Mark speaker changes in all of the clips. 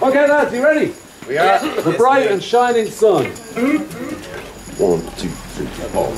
Speaker 1: Okay, lads, you ready?
Speaker 2: We are.
Speaker 1: The bright and shining sun. 1, 2, 3, 4.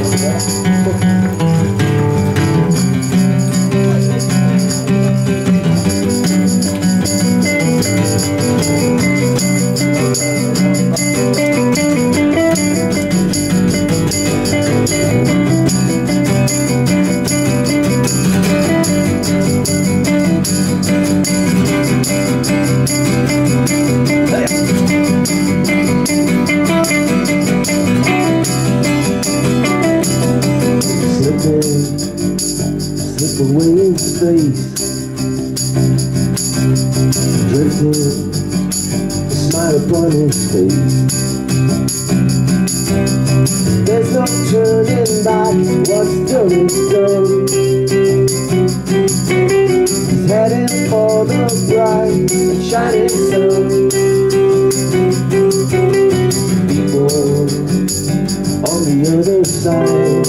Speaker 1: Slip away in space, drifting, a smile upon his face. There's no turning back, what's done is done. He's heading for the bright and shining sun. People on the other side,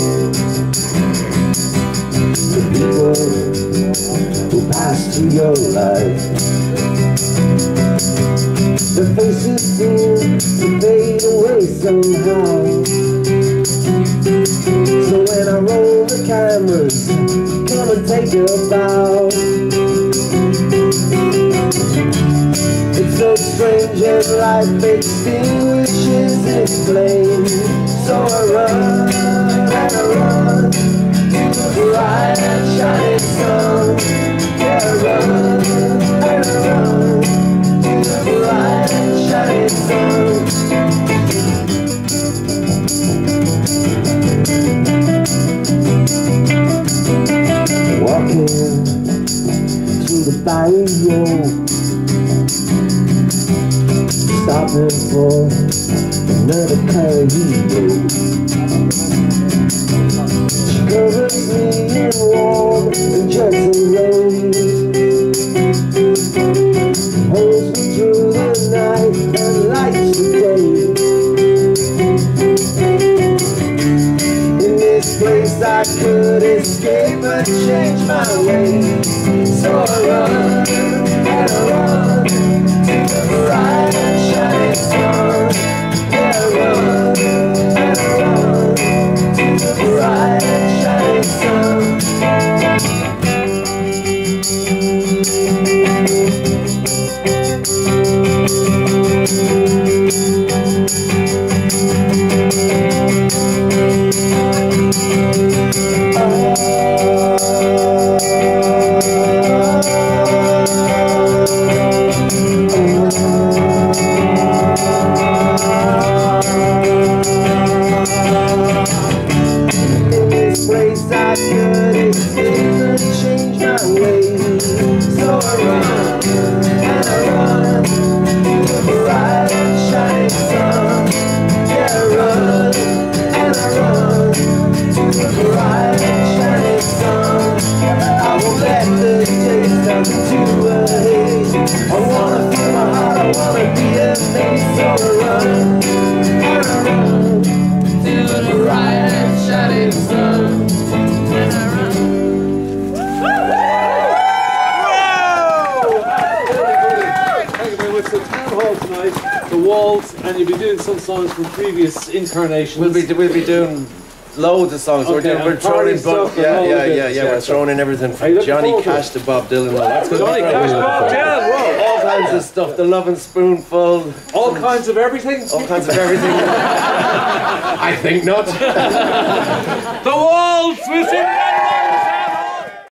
Speaker 1: the people who pass through your life, their faces seem to fade away somehow. So when I roll the cameras, come and take a bow. It's so strange as life extinguishes its flame. So I run and I run to the bright and shining sun. Yeah, I run and I run to the bright and shining sun. Walking through the barrio, stopping for another carrito. She covers me in warm and gentle rain, holds me through the night and lights the day. In this place I could escape but change my ways. So I run and I run to the bright and shining sun. Yeah, I run and I run to the bright and shining sun. And you'll be doing some songs from previous incarnations.
Speaker 2: We'll be doing loads of songs.
Speaker 1: Okay,
Speaker 2: we're throwing in we're throwing in everything from Johnny Cash to Bob Dylan.
Speaker 1: Johnny Cash, Bob Dylan, whoa.
Speaker 2: All kinds of stuff. The Lovin' Spoonful.
Speaker 1: All kinds of everything?
Speaker 2: All kinds of everything. I think not.
Speaker 1: The Waltz with